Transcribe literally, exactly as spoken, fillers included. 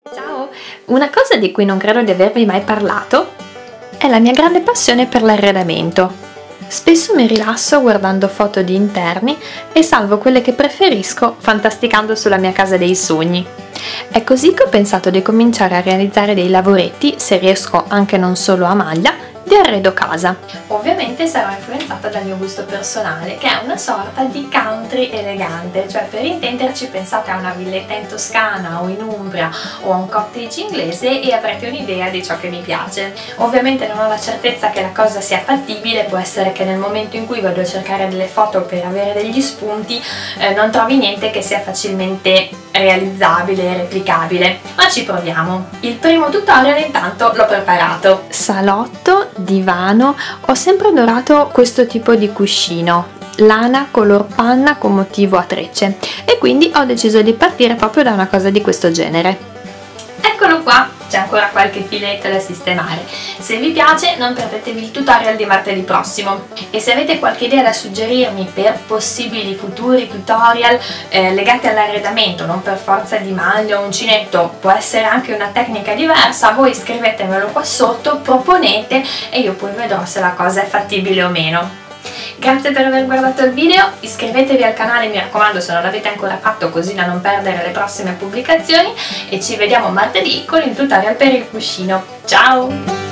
Ciao! Una cosa di cui non credo di avervi mai parlato è la mia grande passione per l'arredamento. Spesso mi rilasso guardando foto di interni e salvo quelle che preferisco fantasticando sulla mia casa dei sogni. È così che ho pensato di cominciare a realizzare dei lavoretti, se riesco anche non solo a maglia, di arredo casa. Ovviamente sarò influenzata dal mio gusto personale, che è una sorta di country elegante, cioè per intenderci pensate a una villetta in Toscana o in Umbria o a un cottage inglese e avrete un'idea di ciò che mi piace. Ovviamente non ho la certezza che la cosa sia fattibile, può essere che nel momento in cui vado a cercare delle foto per avere degli spunti eh, non trovi niente che sia facilmente realizzabile e replicabile, ma ci proviamo. Il primo tutorial intanto l'ho preparato. Salotto, divano, ho sempre adorato questo tipo di cuscino, lana color panna con motivo a trecce, e quindi ho deciso di partire proprio da una cosa di questo genere. Eccolo qua, c'è ancora qualche filetto da sistemare. Se vi piace non perdetevi il tutorial di martedì prossimo, e se avete qualche idea da suggerirmi per possibili futuri tutorial eh, legati all'arredamento, non per forza di maglia o uncinetto, può essere anche una tecnica diversa, voi scrivetemelo qua sotto, proponete e io poi vedrò se la cosa è fattibile o meno. Grazie per aver guardato il video, iscrivetevi al canale mi raccomando se non l'avete ancora fatto, così da non perdere le prossime pubblicazioni, e ci vediamo martedì con il tutorial per il cuscino. Ciao!